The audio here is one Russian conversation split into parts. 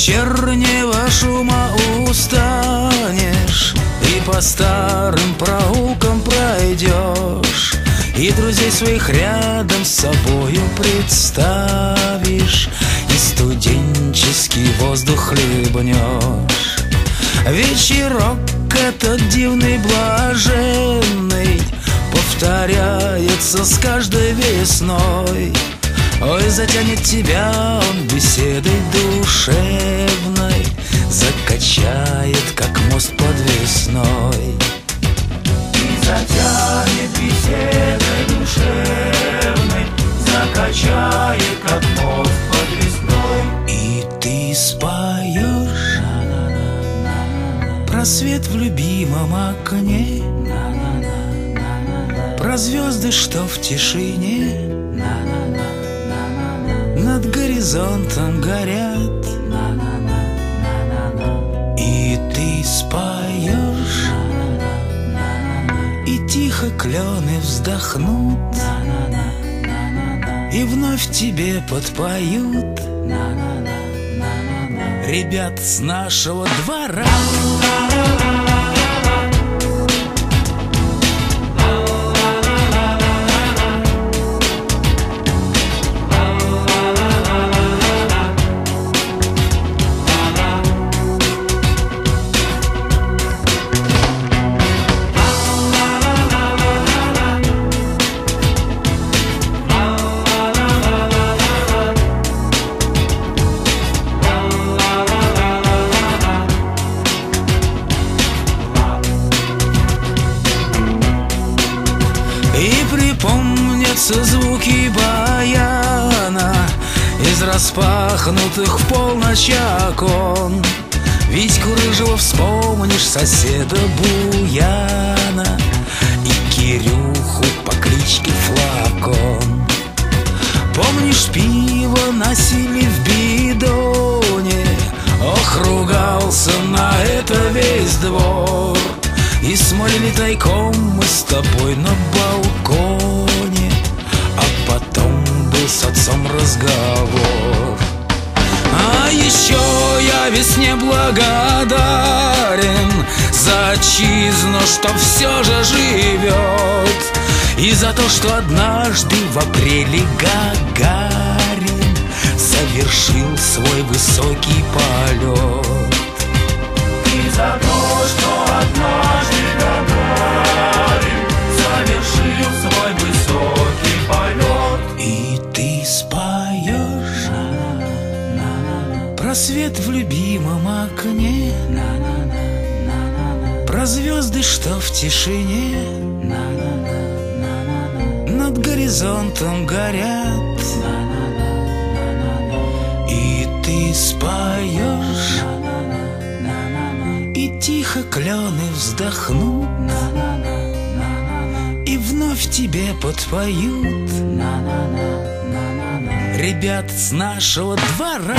вечернего шума устанешь, и по старым проулкам пройдешь, и друзей своих рядом с собою представишь, и студенческий воздух хлебнешь. Вечерок этот дивный, блаженный повторяется с каждой весной. Ой, затянет тебя он беседой душевной, закачает, как мост подвесной. И затянет беседой душевной, закачает, как мост подвесной. И ты споешь про свет в любимом окне, про звезды, что в тишине над горизонтом горят. И ты споешь, и тихо клены вздохнут, и вновь тебе подпоют ребят с нашего двора. И припомнятся звуки баяна из распахнутых в полночь окон. Витьку рыжего вспомнишь, соседа Буяна, и Кирюху по кличке Флакон. Помнишь, пиво носили в бидоне, ох, ругался на это весь двор. И смолили тайком мы с тобой на балконе, а потом был с отцом разговор. А еще я весне благодарен за отчизну, что все же живет, и за то, что однажды в апреле Гагарин совершил свой высокий полет. И за то, что однажды Гагарин совершил свой высокий полет. И ты споешь про свет в любимом окне, про звезды, что в тишине над горизонтом горят. И ты споешь, и тихо клены вздохнут, и вновь тебе подпоют ребят с нашего двора.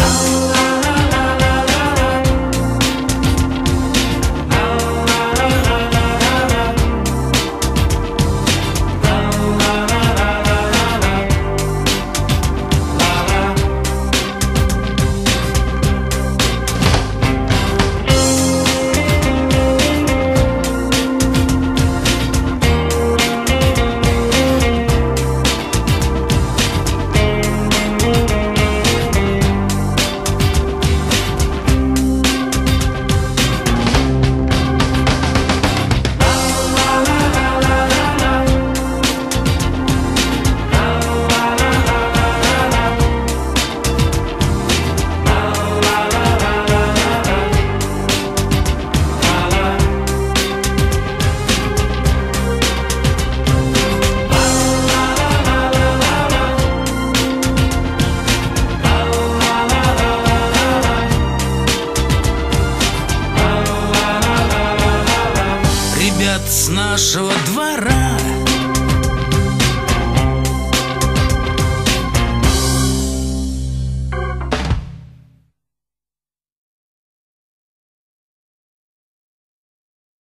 С нашего двора.